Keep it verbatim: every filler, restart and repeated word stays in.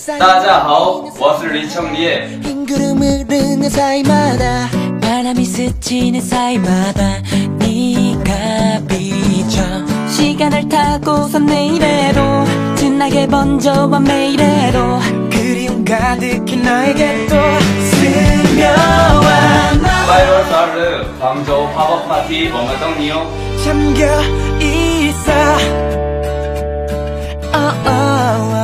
大家好，我是李청리。 흰 구름을 흐르는 사이마다 바람이 스치는 사이마다 네가 비춰 시간을 타고선 내일에도 진하게 번져와 매일에도 그리움 가득히 나에게 또 스며와 나 八月二十二日杭州 팝업 파티 我们等你哦。 잠겨 있어 oh, oh, oh.